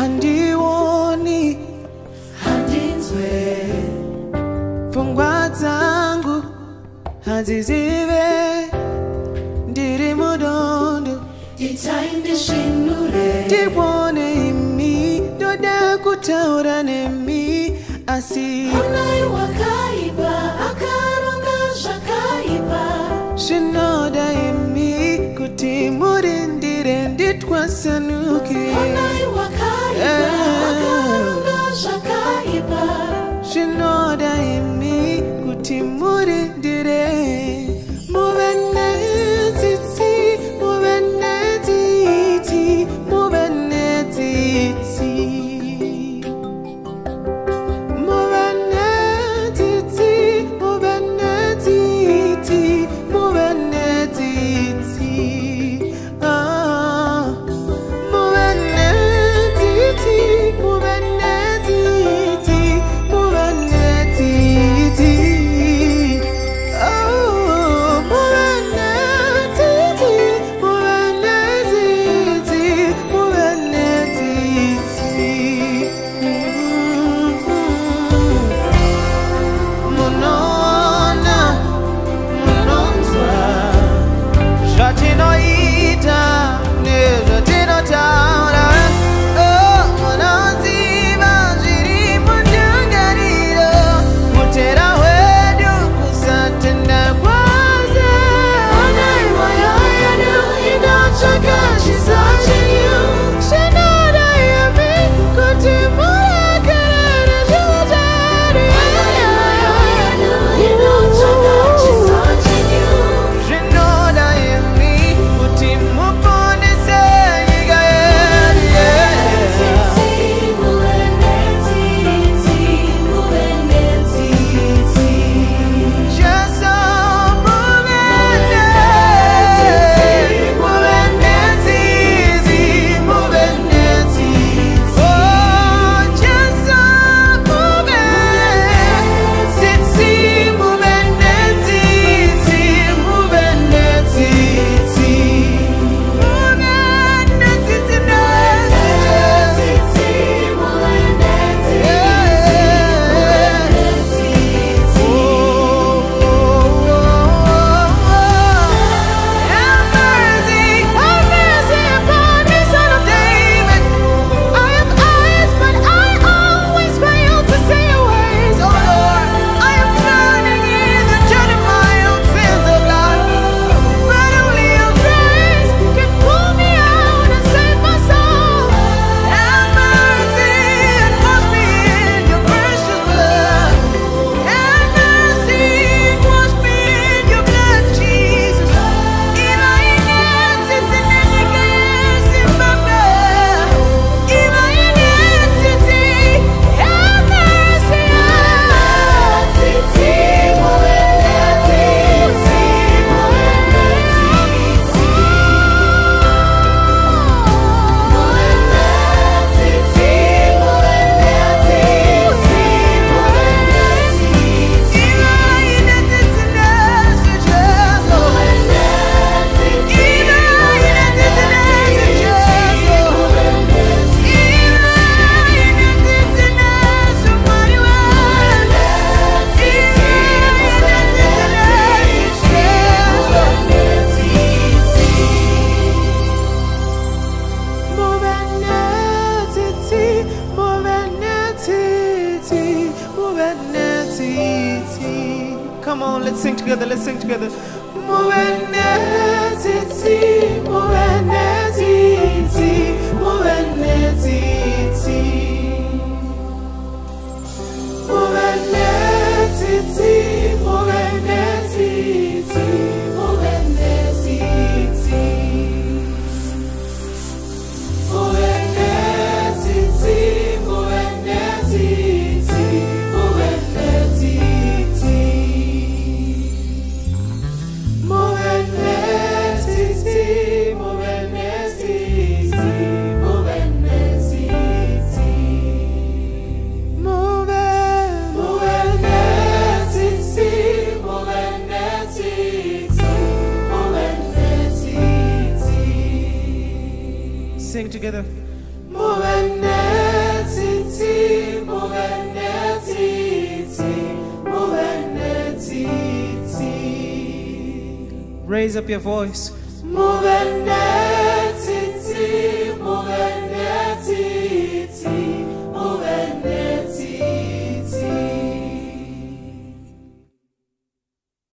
handiwoni handinzwe pfungwa dzangu hadzizive ndiri mudondo itaindishinure ndibone imi ndoda kutaura nemi asi unai wakaiba akaronga zvakaiba zvinoda imi kuti murindire nditwasanuke unai wakaiba akaronga zvakaiba zvinoda imi kuti murindire muve netsitsi muve netsitsi muve netsitsi muve netsitsi muve netsitsi muve netsitsi muve netsitsi muve netsitsi muve netsitsi Come on, let's sing together, let's sing together. Movennesi, Raise up your voice. Mubenezi